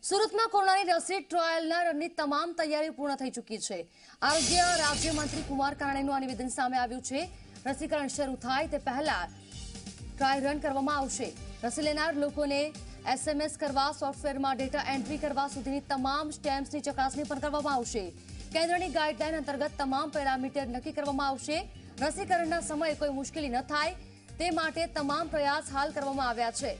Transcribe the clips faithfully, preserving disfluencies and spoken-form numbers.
સુરતમાં કોરોનાની રસી ટ્રાયલના રનની તમામ તૈયારીઓ પૂર્ણ થઈ ચૂકી છે। આરોગ્ય રાજ્યમંત્રી કુમાર કાનાણીનું આ નિવેદન સામે આવ્યું છે। રસીકરણ શરૂ થાય તે પહેલા ટ્રાયલ રન કરવામાં આવશે। રસી લેનાર લોકોને એસએમએસ કરવા, સોફ્ટવેરમાં ડેટા એન્ટ્રી કરવા સુધીની તમામ સ્ટેમ્પ્સની ચકાસણી પણ કરવામાં આવશે। કેન્દ્રની ગાઈડલાઈન અંતર્ગત તમામ પેરામીટર નક્કી કરવામાં આવશે। રસીકરણના સમયે કોઈ મુશ્કેલી ન થાય તે માટે તમામ પ્રયાસ હાલ કરવામાં આવ્યા છે।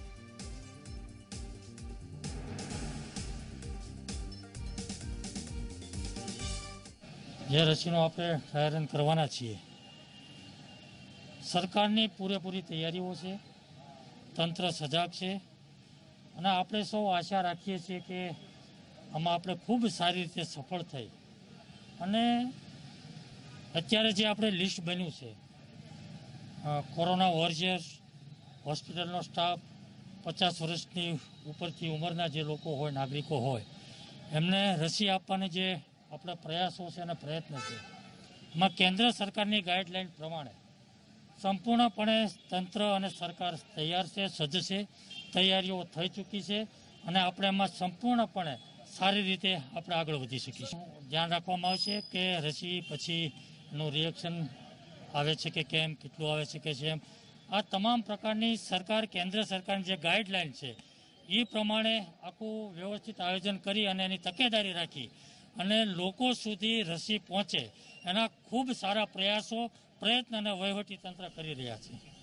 જે રસીનો આપણે ટ્રાયલ રન કરવાના છીએ, સરકારની પૂરેપૂરી તૈયારીઓ છે, તંત્ર સજાગ છે અને આપણે સૌ આશા રાખીએ છીએ કે આમાં આપણે ખૂબ સારી રીતે સફળ થઈ અને અત્યારે જે આપણે લિસ્ટ બન્યું છે, કોરોના વોરિયર્સ, હોસ્પિટલનો સ્ટાફ, પચાસ વર્ષની ઉપરથી ઉંમરના જે લોકો હોય, નાગરિકો હોય, એમને રસી આપવાના જે આપણા પ્રયાસો છે અને પ્રયત્ન છે, એમાં કેન્દ્ર સરકારની ગાઈડલાઈન પ્રમાણે સંપૂર્ણપણે તંત્ર અને સરકાર તૈયાર છે, સજ્જ છે, તૈયારીઓ થઈ ચૂકી છે અને આપણે એમાં સંપૂર્ણપણે સારી રીતે આપણે આગળ વધી શકીશું। ધ્યાન રાખવામાં આવશે કે રસી પછીનું રિએક્શન આવે છે કે કેમ, કેટલું આવે છે કે જેમ, આ તમામ પ્રકારની સરકાર, કેન્દ્ર સરકારની જે ગાઈડલાઈન છે એ પ્રમાણે આખું વ્યવસ્થિત આયોજન કરી અને એની તકેદારી રાખી અને લોકો સુધી રસી પહોંચે એના ખૂબ સારા પ્રયાસો, પ્રયત્ન અને વહીવટી તંત્ર કરી રહ્યા છે।